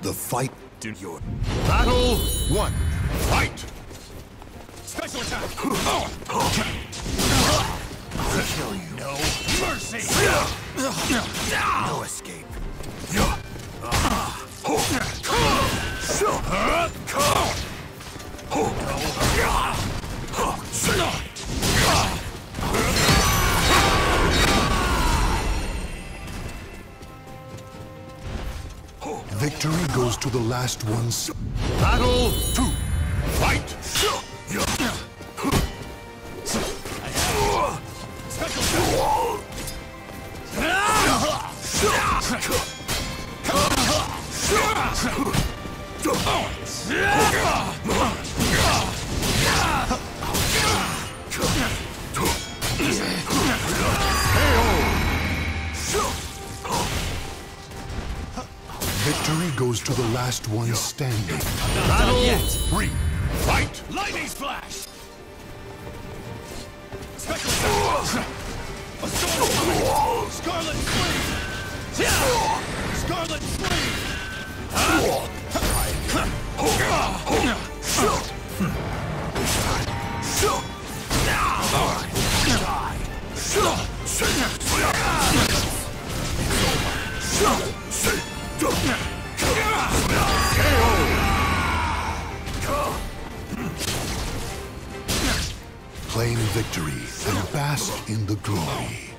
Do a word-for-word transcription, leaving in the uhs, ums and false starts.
The fight. Do your battle one. Fight. Special attack. I'll kill you. No mercy. No escape. Victory goes to the last ones. Battle two. Fight. Special Victory goes to the last one standing. Battle three. Fight. Lightning flash. Special attack. Scarlet Flame. Scarlet Flame. Claim victory and bask in the glory.